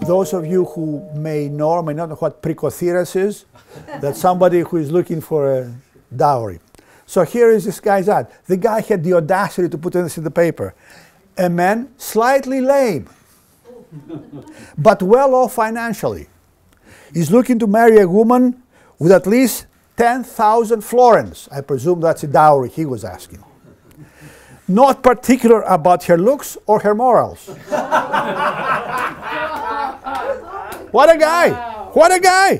Those of you who may know or may not know what prikotheres is, that's somebody who is looking for a dowry. So here is this guy's ad. The guy had the audacity to put this in the paper. A man slightly lame, but well off financially. He's looking to marry a woman with at least 10,000 florins. I presume that's a dowry he was asking. Not particular about her looks or her morals. What a guy! Wow. What a guy!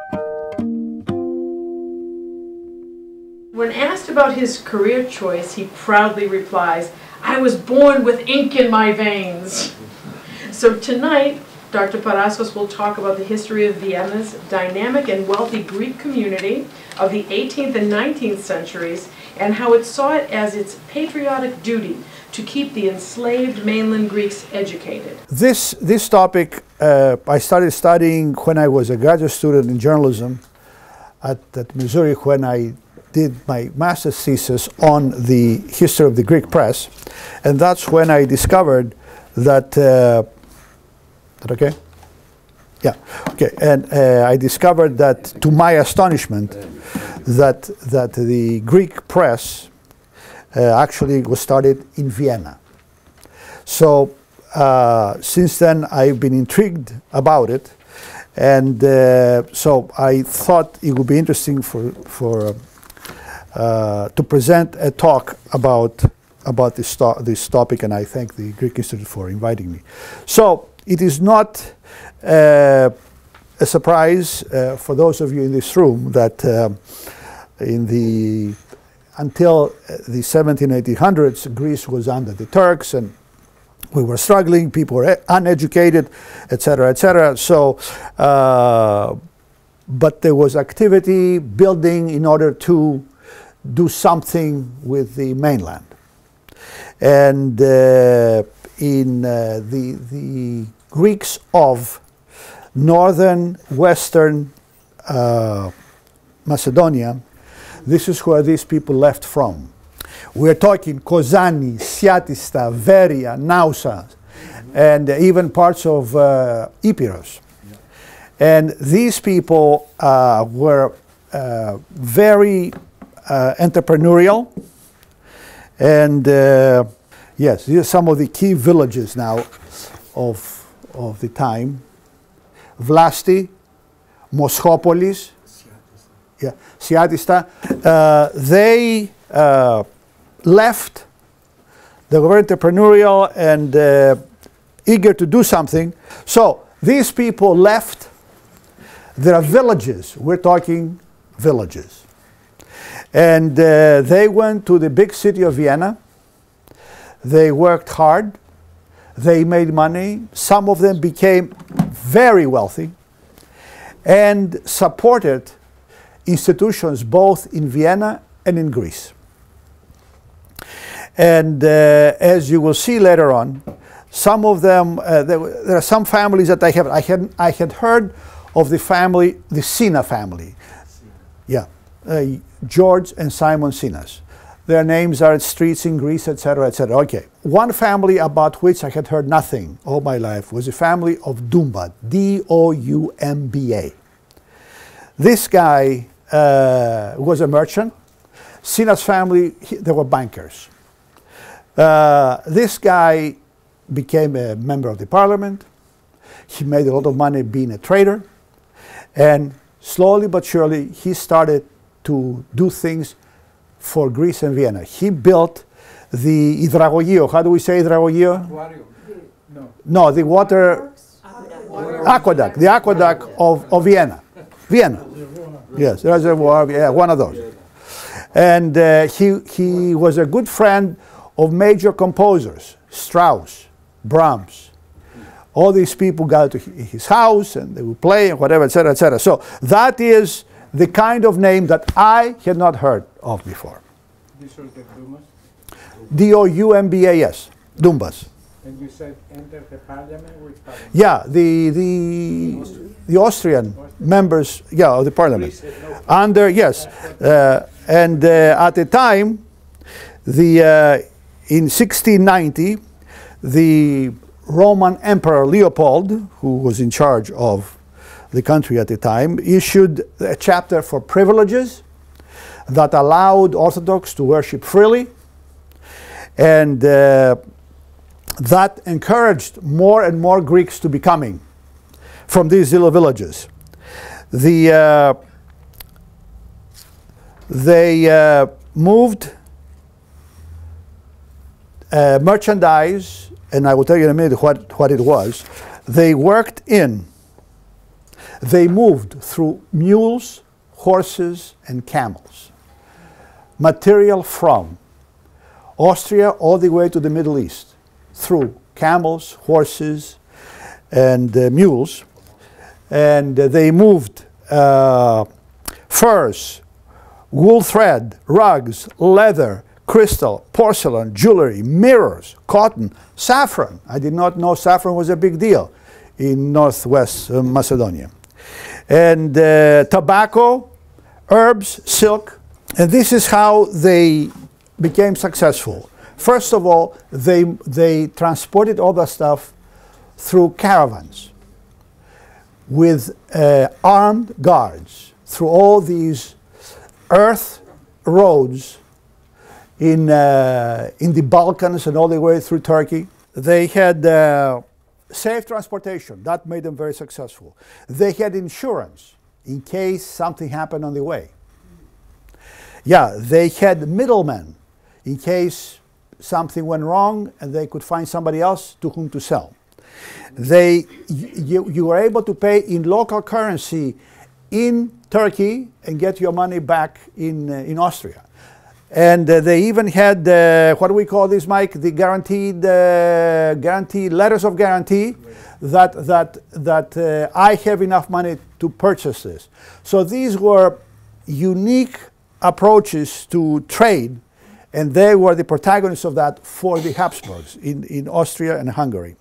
When asked about his career choice, he proudly replies, "I was born with ink in my veins." So tonight, Dr. Paraschos will talk about the history of Vienna's dynamic and wealthy Greek community of the 18th and 19th centuries, and how it saw it as its patriotic duty to keep the enslaved mainland Greeks educated. This topic I started studying when I was a graduate student in journalism at Missouri, when I did my master's thesis on the history of the Greek press, and that's when I discovered that. That okay? Yeah. Okay. And I discovered that, to my astonishment, that the Greek press actually was started in Vienna. So since then, I've been intrigued about it, and so I thought it would be interesting to present a talk about this topic, and I thank the Greek Institute for inviting me. So it is not a surprise for those of you in this room that until the 1700s, Greece was under the Turks, and we were struggling. People were uneducated, etc., etc. So, but there was activity building in order to do something with the mainland. And in the Greeks of northern, western Macedonia, this is where these people left from. We're talking Kozani, Siatista, Veria, Nausa, and even parts of Epirus. And these people were very entrepreneurial, and yes, these are some of the key villages now of the time. Vlasti, Moschopolis, yeah, Siatista. They left. They were entrepreneurial and eager to do something. So these people left their villages. We're talking villages. And they went to the big city of Vienna. They worked hard. They made money. Some of them became very wealthy and supported institutions both in Vienna and in Greece. And as you will see later on, some of them, there are some families that I had heard of the family, the Sina family. Yeah, George and Simon Sinas. Their names are at streets in Greece, etc., etc. Okay. One family about which I had heard nothing all my life was the family of Doumba, D-O-U-M-B-A. This guy was a merchant. Sinas family, they were bankers. This guy became a member of the parliament. He made a lot of money being a trader. And slowly but surely, he started to do things for Greece and Vienna. He built the hydragogio. How do we say hydragogio? No, the water aqueduct. The aqueduct of Vienna. Vienna. Yes, reservoir. Yeah, one of those. And he was a good friend of major composers, Strauss, Brahms. All these people got to his house and they would play and whatever, etc., etc. So that is the kind of name that I had not heard of before. These are the Dumas? D-O-U-M-B-A-S, Dumbas. And you said enter the parliament? Which parliament? Yeah, the Austrian members, yeah, of the parliament. Under, yes, and at the time, in 1690, the Roman Emperor Leopold, who was in charge of the country at the time, issued a chapter for privileges that allowed Orthodox to worship freely, and that encouraged more and more Greeks to be coming from these little villages. They moved merchandise, and I will tell you in a minute what it was. They moved through mules, horses, and camels. Material from Austria all the way to the Middle East, through camels, horses, and mules. And they moved furs, wool thread, rugs, leather, crystal, porcelain, jewelry, mirrors, cotton, saffron. I did not know saffron was a big deal in northwest Macedonia. And tobacco, herbs, silk. And this is how they became successful. First of all, they transported all the stuff through caravans with armed guards through all these earth roads in the Balkans and all the way through Turkey. They had safe transportation. That made them very successful. They had insurance in case something happened on the way. Yeah, they had middlemen in case something went wrong and they could find somebody else to whom to sell. You were able to pay in local currency in Turkey and get your money back in Austria. And they even had, what do we call this, Mike? The guaranteed letters of guarantee that I have enough money to purchase this. So these were unique approaches to trade, and they were the protagonists of that for the Habsburgs in Austria and Hungary.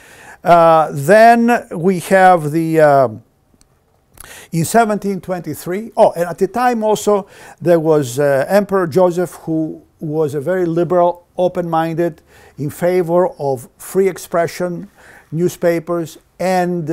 Then we have the in 1723, and at the time also there was Emperor Joseph, who was a very liberal, open-minded, in favor of free expression, newspapers, and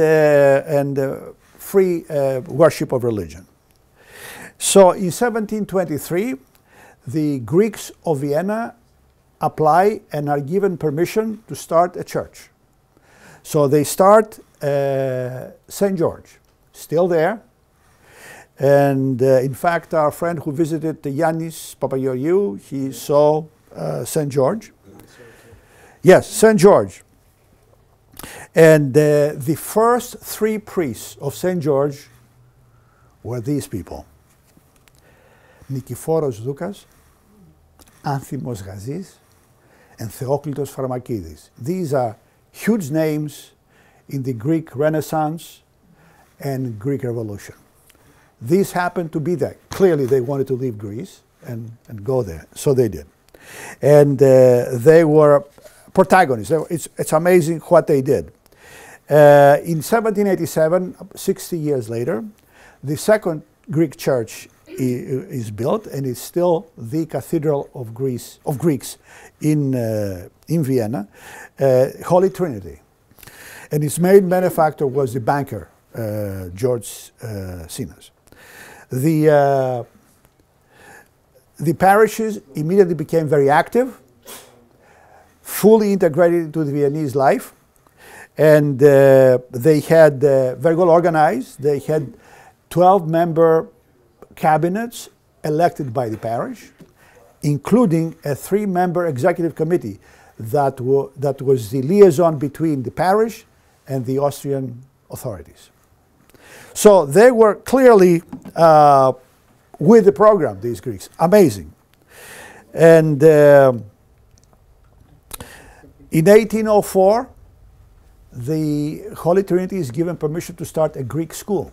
free worship of religion. So in 1723, the Greeks of Vienna apply and are given permission to start a church. So they start St. George, still there. And in fact, our friend who visited Yannis Papageorgiou, he saw St. George. Yes, St. George. And the first three priests of St. George were these people. Nikiforos Doukas, Anthimos Gazis, and Theoklitos Pharmakidis. These are huge names in the Greek Renaissance and Greek Revolution. These happened to be there. Clearly they wanted to leave Greece and go there, so they did. And they were protagonists. It's amazing what they did. In 1787, 60 years later, the second Greek church is built, and it's still the cathedral of Greece, of Greeks in Vienna, Holy Trinity. And its main benefactor was the banker, George Sinas. The parishes immediately became very active, fully integrated into the Viennese life, and they had very well organized. They had 12-member cabinets elected by the parish, including a 3-member executive committee that was the liaison between the parish and the Austrian authorities. So they were clearly with the program, these Greeks. Amazing. And in 1804, the Holy Trinity is given permission to start a Greek school.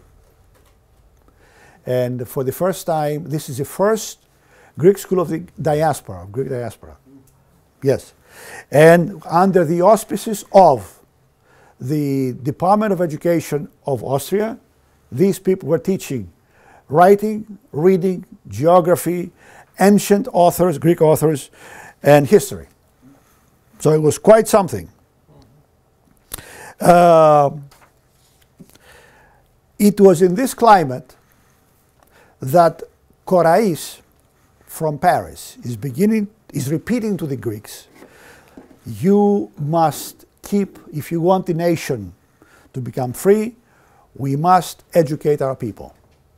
And for the first time, this is the first Greek school of the diaspora, of Greek diaspora. Yes. And under the auspices of the Department of Education of Austria, these people were teaching writing, reading, geography, ancient authors, Greek authors, and history. So it was quite something. It was in this climate that Corais from Paris is repeating to the Greeks, you must keep, if you want the nation to become free, we must educate our people.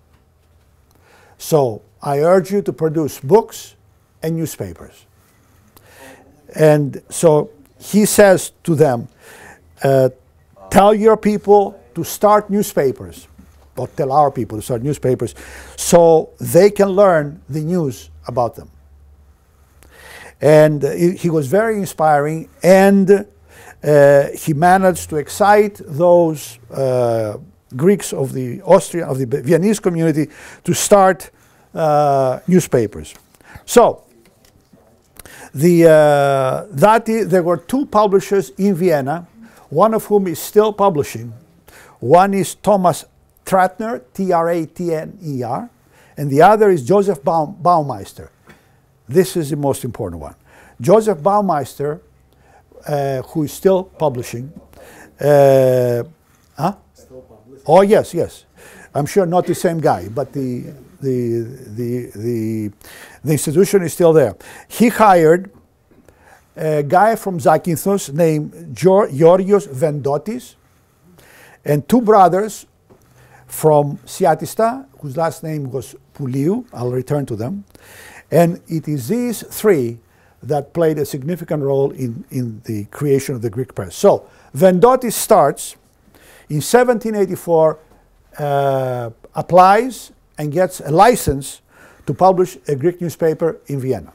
So I urge you to produce books and newspapers. And so he says to them, tell your people to start newspapers, or tell our people to start newspapers, so they can learn the news about them. And he was very inspiring, and he managed to excite those Greeks of the Viennese community to start newspapers. So there were two publishers in Vienna, one of whom is still publishing. One is Thomas Tratner, T-R-A-T-N-E-R, and the other is Joseph Baumeister. This is the most important one. Joseph Baumeister, who is still publishing. Oh yes, yes. I'm sure not the same guy, but the institution is still there. He hired a guy from Zakynthos named Georgios Vendotis, and two brothers from Siatista, whose last name was Pouliou. I'll return to them. And it is these three that played a significant role in the creation of the Greek press. So Vendotis starts in 1784, applies and gets a license to publish a Greek newspaper in Vienna.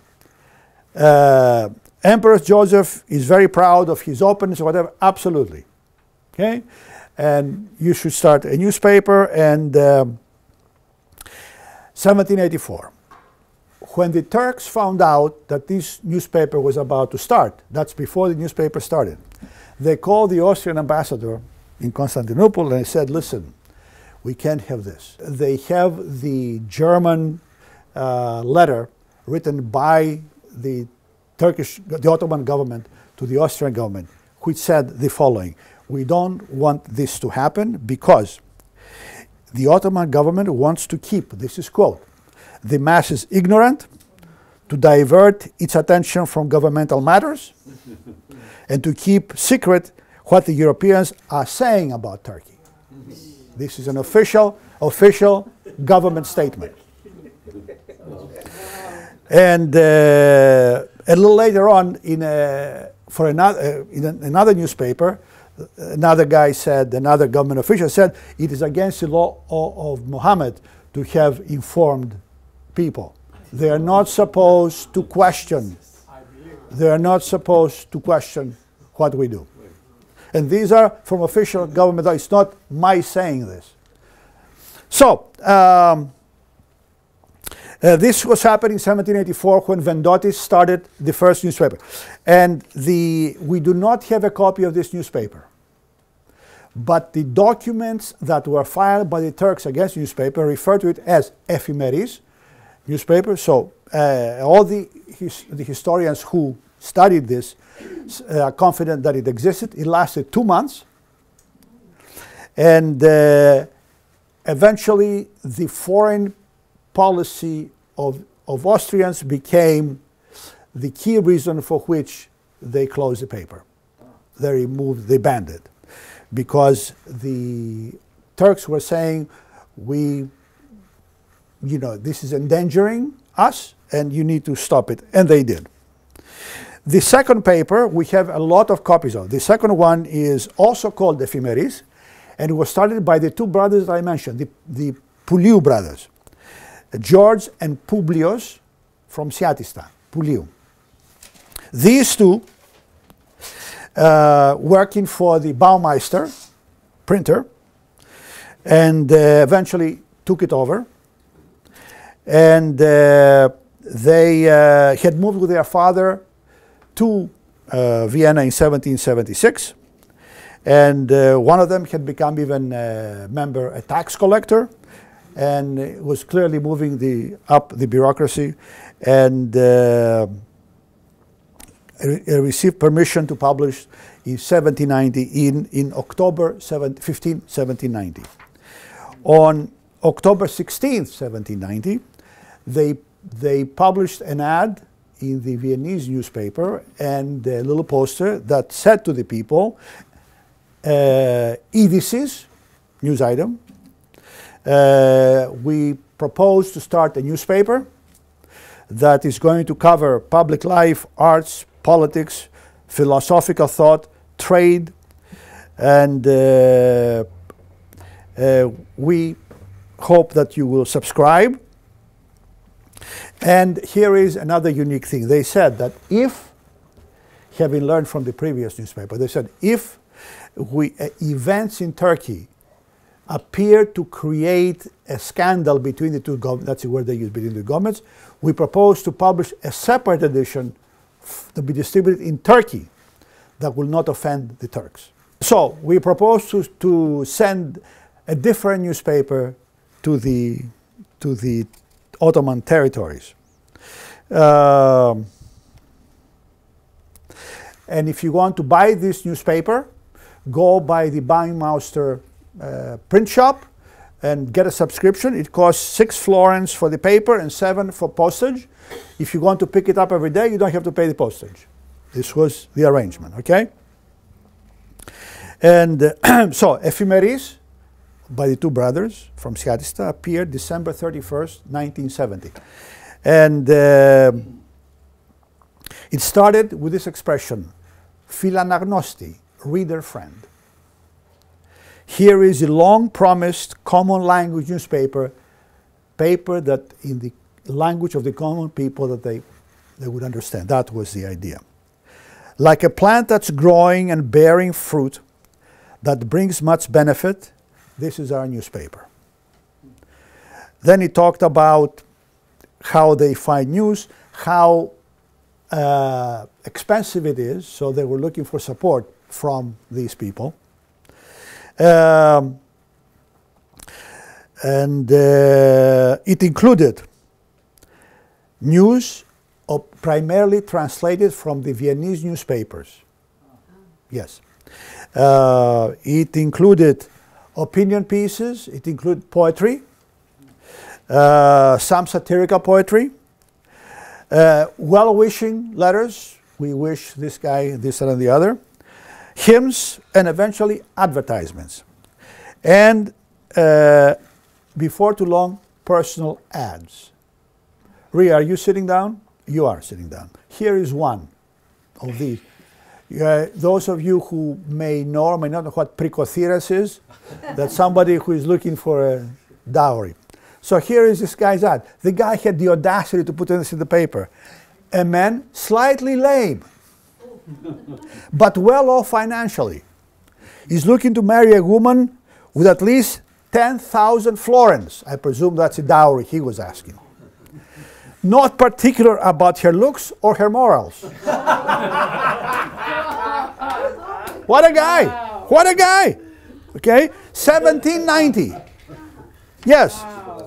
Emperor Joseph is very proud of his openness or whatever, absolutely. Okay? And you should start a newspaper. And 1784, when the Turks found out that this newspaper was about to start, that's before the newspaper started, they called the Austrian ambassador in Constantinople and they said, listen, we can't have this. They have the German letter written by the Ottoman government to the Austrian government, which said the following: we don't want this to happen because the Ottoman government wants to keep, this is quote, the masses ignorant, to divert its attention from governmental matters, and to keep secret what the Europeans are saying about Turkey. This is an official government statement. And a little later on, in another newspaper, another guy said, another government official said, it is against the law of Muhammad to have informed people. They are not supposed to question. They are not supposed to question what we do. And these are from official government. It's not my saying this. So this was happening in 1784 when Vendotis started the first newspaper. And we do not have a copy of this newspaper. But the documents that were filed by the Turks against the newspaper refer to it as ephemeris newspaper. So all the historians who studied this are confident that it existed. It lasted 2 months. And eventually the foreign policy of Austrians became the key reason for which they closed the paper. They banned it. Because the Turks were saying, this is endangering us and you need to stop it. And they did. The second paper, we have a lot of copies of. The second one is also called Ephemeris, and it was started by the two brothers that I mentioned, the Pouliou brothers, George and Publios from Siatista, Pouliou. These two, working for the Baumeister printer, and eventually took it over. And they had moved with their father to Vienna in 1776, and one of them had become even a tax collector, and was clearly moving up the bureaucracy, and received permission to publish in 1790, in October 1790. On October 16th, 1790, they published an ad in the Viennese newspaper and a little poster that said to the people, EDCs, news item, we propose to start a newspaper that is going to cover public life, arts, politics, philosophical thought, trade, and we hope that you will subscribe. And here is another unique thing. They said that if, having learned from the previous newspaper, they said if events in Turkey appear to create a scandal between the two governments, that's the word they use, between the governments, we propose to publish a separate edition to be distributed in Turkey that will not offend the Turks. So we propose to send a different newspaper to the Ottoman territories. And if you want to buy this newspaper, go by the Baumeister print shop and get a subscription. It costs 6 florins for the paper and 7 for postage. If you want to pick it up every day, you don't have to pay the postage. This was the arrangement, okay? And so, Ephemeris by the two brothers from Siatista appeared December 31st, 1970. And it started with this expression, Philanagnosti, reader friend. Here is a long-promised common language newspaper, that in the language of the common people that they would understand. That was the idea. Like a plant that's growing and bearing fruit that brings much benefit, this is our newspaper. Then he talked about how they find news, how expensive it is, so they were looking for support from these people. And it included news primarily translated from the Viennese newspapers. Yes. It included opinion pieces, it included poetry, some satirical poetry, well-wishing letters, we wish this guy this and the other, hymns, and eventually advertisements. And before too long, personal ads. Rhea, are you sitting down? You are sitting down. Here is one of these. Those of you who may know or may not know what prikothiras is, that's somebody who is looking for a dowry. So here is this guy's ad. The guy had the audacity to put this in the paper. A man slightly lame, but well off financially. He's looking to marry a woman with at least 10,000 florins. I presume that's a dowry he was asking. Not particular about her looks or her morals. What a guy! Wow. What a guy! Okay, 1790. Yes.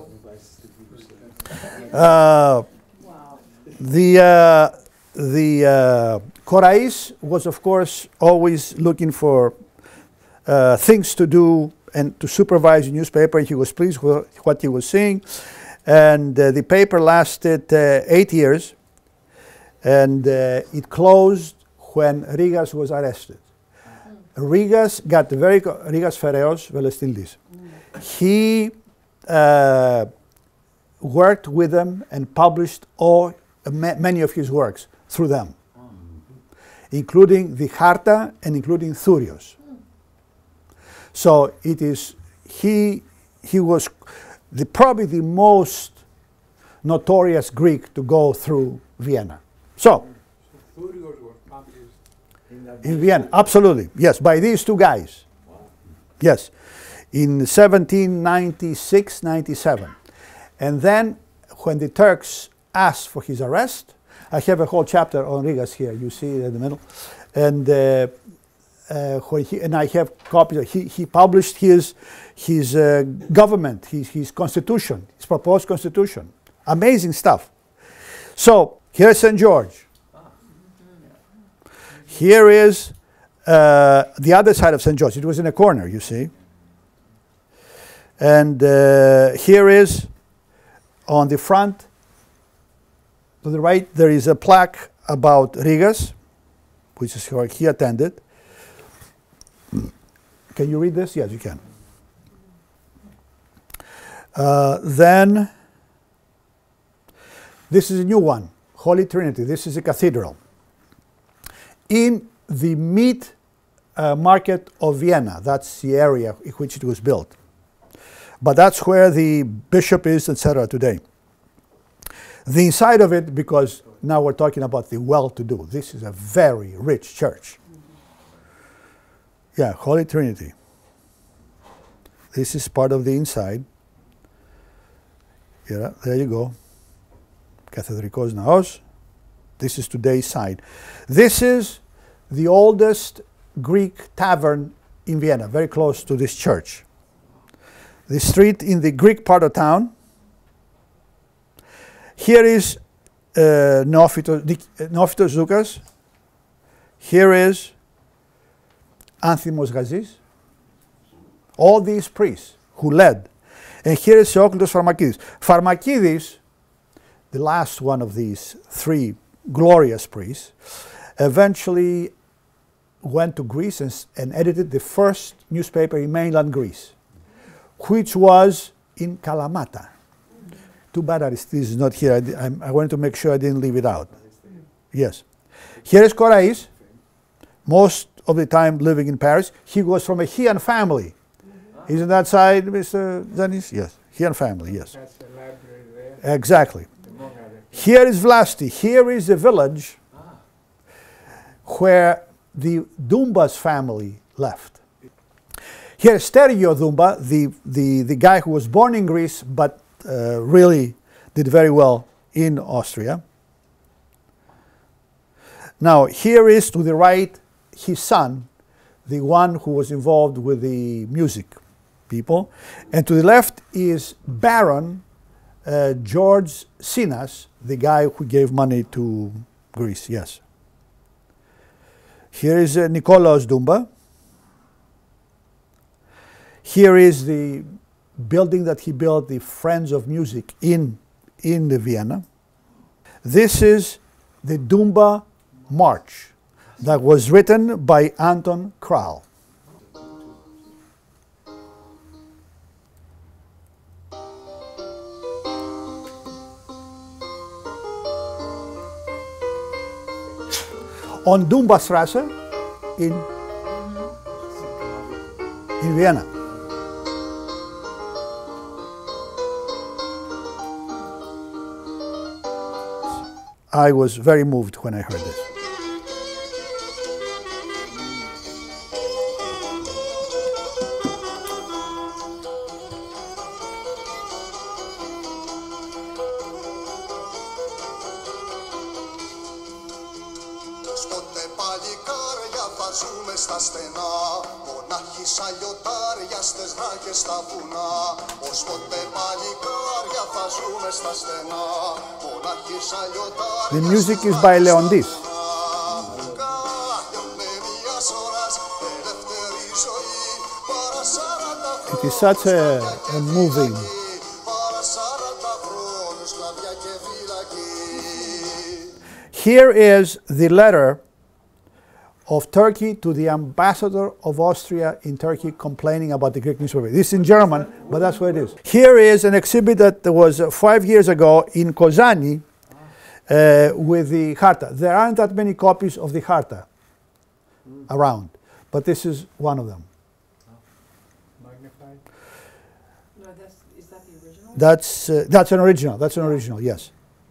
The Korais was, of course, always looking for things to do and to supervise the newspaper. He was pleased with what he was seeing. And the paper lasted 8 years. And it closed when Rigas was arrested. Rigas Fereos Velestildis. He worked with them and published many of his works through them, including the Harta and including Thurios. So it is, he was probably the most notorious Greek to go through Vienna. So Thurios was published in Vienna, absolutely, yes, by these two guys. Wow. Yes, in 1796-97. And then when the Turks asked for his arrest, I have a whole chapter on Rigas here, you see it in the middle. And I have copies. He published his government, his constitution, his proposed constitution. Amazing stuff. So here's St. George. Here is the other side of St. George. It was in a corner, you see. And here is, on the front, to the right, there is a plaque about Rigas, which is where he attended. Can you read this? Yes, you can. Then, this is a new one, Holy Trinity. This is a cathedral. In the meat market of Vienna, that's the area in which it was built. But that's where the bishop is, etc. today. The inside of it, because now we're talking about the well-to-do. This is a very rich church. Yeah, Holy Trinity. This is part of the inside. Yeah, there you go. Καθεδρικός Naos. This is today's side. This is the oldest Greek tavern in Vienna, very close to this church. The street in the Greek part of town. Here is Neophytos Zoukas. Here is Anthimos Gazis. All these priests who led. And here is Theoklitos Pharmakidis. Pharmakidis, the last one of these three glorious priests, eventually went to Greece and edited the first newspaper in mainland Greece, which was in Kalamata. Too bad Aristides is not here. I wanted to make sure I didn't leave it out. Yes. Here is Korais, most of the time living in Paris. He was from a Chian family. Isn't that side, Mr. Zanis? Yes. Chian family, yes. That's the library there. Exactly. Here is Vlasti. Here is the village where the Dumbas family left. Here is Stergio Dumba, the guy who was born in Greece but really did very well in Austria. Now here is to the right his son, the one who was involved with the music people. And to the left is Baron George Sinas, the guy who gave money to Greece, yes. Here is Nikolaos Dumba. Here is the building that he built, the Friends of Music in the Vienna. This is the Dumba March that was written by Anton Kral. On Dumbastrasse in Vienna. I was very moved when I heard this. The music is by Leondis. It is such a moving. Here is the letter of Turkey to the ambassador of Austria in Turkey complaining about the Greek newspaper. This is in German, but that's what it is. Here is an exhibit that was 5 years ago in Kozani with the Charta. There aren't that many copies of the Charta around, but this is one of them. Magnified? No, is that the original? That's an original. That's an original, yes.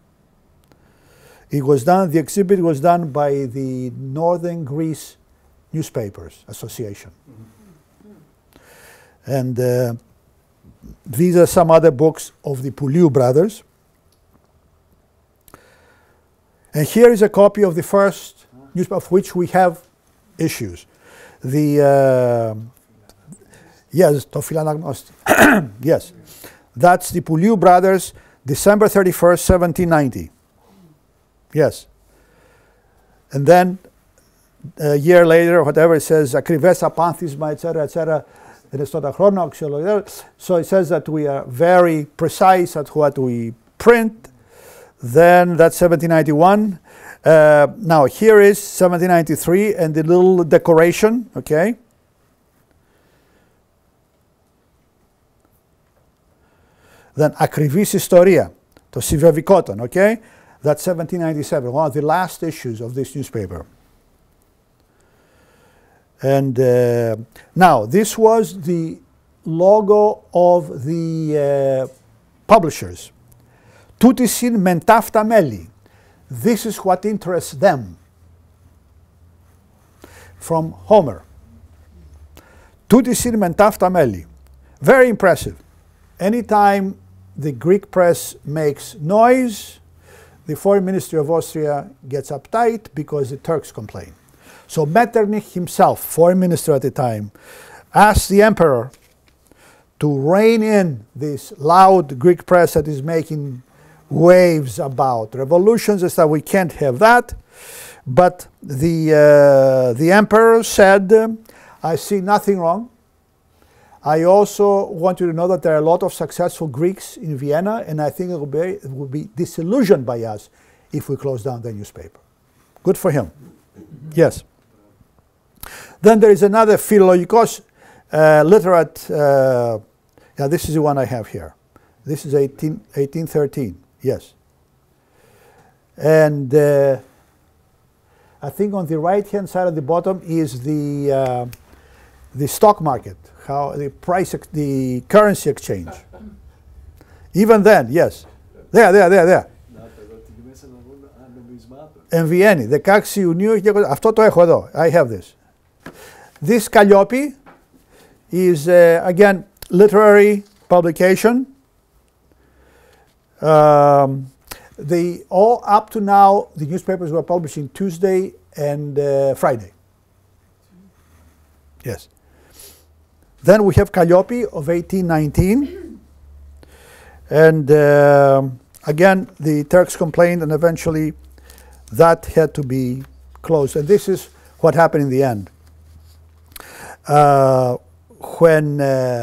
It was done, the exhibit was done by the Northern Greece Newspapers Association. And these are some other books of the Pouliou brothers. And here is a copy of the first newspaper, of which we have issues. The, yes, to Philanagnosti. Yes, that's the Pouliou brothers, December 31st, 1790. Yes. And then a year later, whatever, it says ακριβές απάνθισμα, etc. And it's not a chrono. So it says that we are very precise at what we print. Then that's 1791. Now here is 1793 and the little decoration, okay? Then ακριβής ιστορία, το συμβεβικόταν, okay? That's 1797, one of the last issues of this newspaper. And now, this was the logo of the publishers. Τούτη συν μεν ταύτα μέλη. This is what interests them. From Homer. Τούτη συν μεν ταύτα μέλη. Very impressive. Anytime the Greek press makes noise, the foreign ministry of Austria gets uptight because the Turks complain. So Metternich himself, foreign minister at the time, asked the emperor to rein in this loud Greek press that is making waves about revolutions and stuff. We can't have that. But the emperor said, I see nothing wrong. I also want you to know that there are a lot of successful Greeks in Vienna, and I think it will be disillusioned by us if we close down the newspaper. Good for him. Yes. Then there is another philologikos literate, yeah, this is the one I have here. This is 1813, yes. And I think on the right-hand side at the bottom is the stock market, how the price, the currency exchange. Even then, yes. There. Εν Βιέννη, 16 Ιουνίου, αυτό το έχω εδώ. I have this. This Kalliopi is, again, literary publication. All up to now, the newspapers were publishing Tuesday and Friday. Yes. Then we have Kalliopi of 1819. And again, the Turks complained, and eventually that had to be closed. And this is what happened in the end. When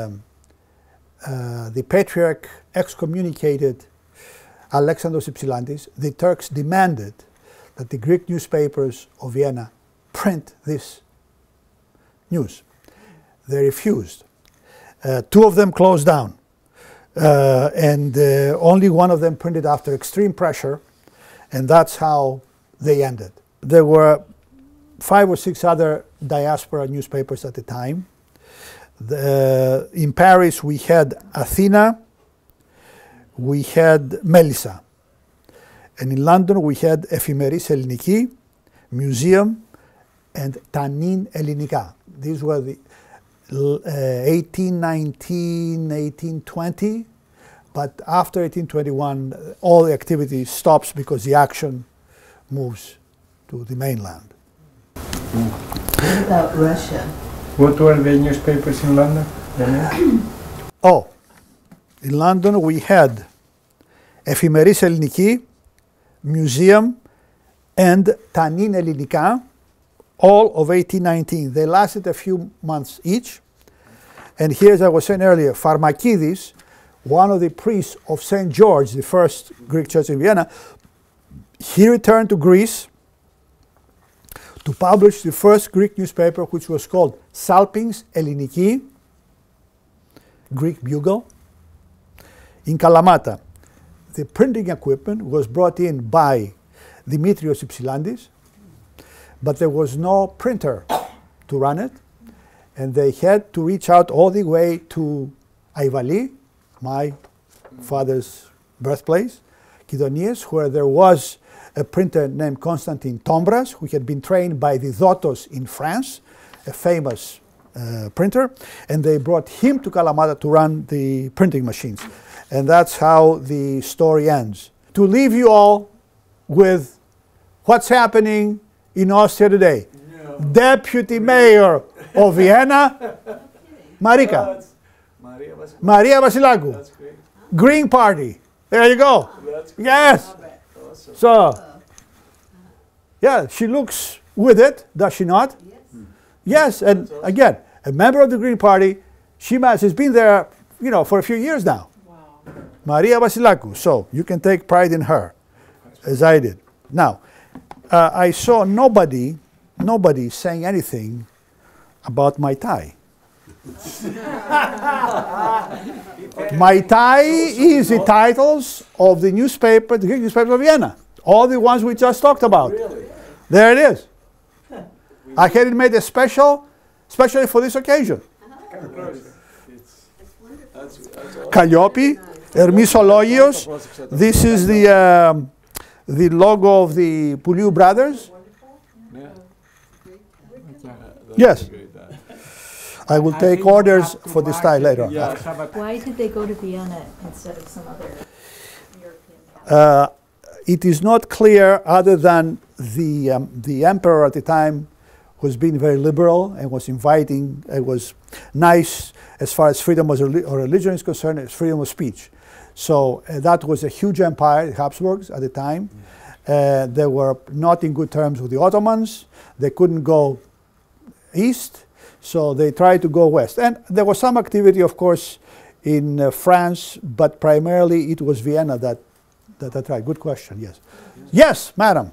the patriarch excommunicated Alexandros Ypsilantis, the Turks demanded that the Greek newspapers of Vienna print this news. They refused. Two of them closed down. And only one of them printed after extreme pressure, and that's how they ended. There were 5 or 6 other diaspora newspapers at the time. In Paris we had Athena, we had Melissa, and in London we had Εφημερής Ελληνική, Museum, and Tanin Ellinika. These were the 1819, 1820, but after 1821 all the activity stops because the action moves to the mainland. What about Russia? What were the newspapers in London? Oh, in London we had Εφημερής Ελληνική, Museum, and Tanin Ellinika, all of 1819. They lasted a few months each. And here, as I was saying earlier, Pharmakidis, one of the priests of St. George, the first Greek church in Vienna, he returned to Greece to publish the first Greek newspaper, which was called Salpings Elliniki, Greek Bugle, in Kalamata. The printing equipment was brought in by Dimitrios Ypsilantis, but there was no printer to run it, and they had to reach out all the way to Aivali, my father's birthplace, Kidonias, where there was a printer named Constantin Tombras, who had been trained by the Dotos in France, a famous printer, and they brought him to Kalamata to run the printing machines. And that's how the story ends. To leave you all with what's happening in Austria today. Yeah. Deputy Mayor of Vienna, Marika. Maria Vasilakou. That's great. Green Party. There you go. That's great. Yes. Awesome. So, yeah, she looks with it, does she not? Yes, and again, a member of the Green Party, she's been there, you know, for a few years now. Wow. Maria Vasilakou, so you can take pride in her, as I did. Now, I saw nobody saying anything about my tie. My tie is the titles of the newspaper, the Greek newspaper of Vienna. All the ones we just talked about. Really? There it is. I had it made especially for this occasion. Calliope, Hermisologios. This is the logo of the Pouliou brothers. Yes. I will take orders for this tie later on. Why did they go to Vienna instead of some other European capital? It is not clear, other than the emperor at the time was being very liberal and was inviting, it was nice as far as freedom of religion is concerned, as freedom of speech. So that was a huge empire, the Habsburgs at the time. They were not in good terms with the Ottomans. They couldn't go east, so they tried to go west. And there was some activity, of course, in France, but primarily it was Vienna that tried. Good question, yes. Yes, madam.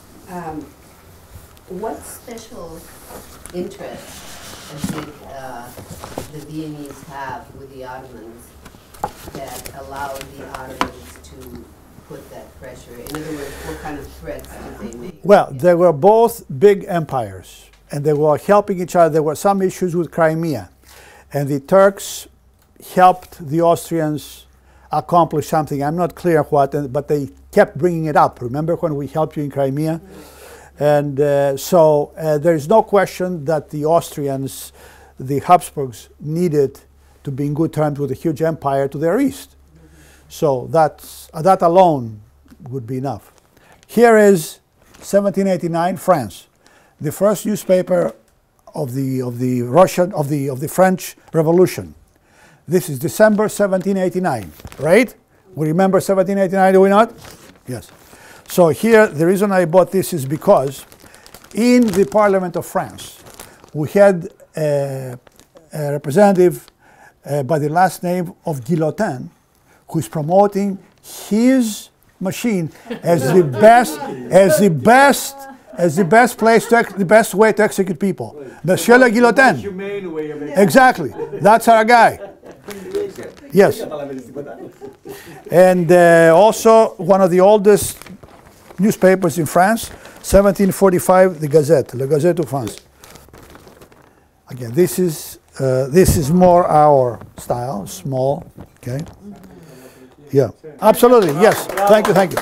What special interest did the Viennese have with the Ottomans that allowed the Ottomans to put that pressure? In other words, what kind of threats did they make? Well, they were both big empires, and they were helping each other. There were some issues with Crimea, and the Turks helped the Austrians accomplish something. I'm not clear what, but they kept bringing it up. Remember when we helped you in Crimea? And so there is no question that the Austrians, the Habsburgs, needed to be in good terms with a huge empire to their east. So that alone would be enough. Here is 1789, France, the first newspaper of the French Revolution. This is December 1789, right? We remember 1789, do we not? Yes. So here, the reason I bought this is because in the Parliament of France, we had a representative by the last name of Guillotin, who is promoting his machine as the best way to execute people. Monsieur le Guillotin. Humane way of Exactly. That's our guy. Yes. And also one of the oldest newspapers in France, 1745, the Gazette, Le Gazette de France. Again, this is more our style, small. Okay. Yeah. Absolutely. Yes. Thank you. Thank you.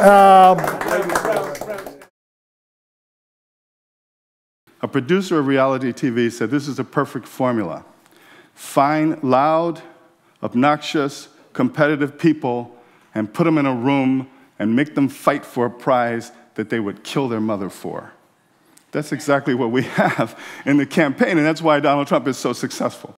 A producer of reality TV said this is a perfect formula. Find loud, obnoxious, competitive people and put them in a room and make them fight for a prize that they would kill their mother for. That's exactly what we have in the campaign, and that's why Donald Trump is so successful.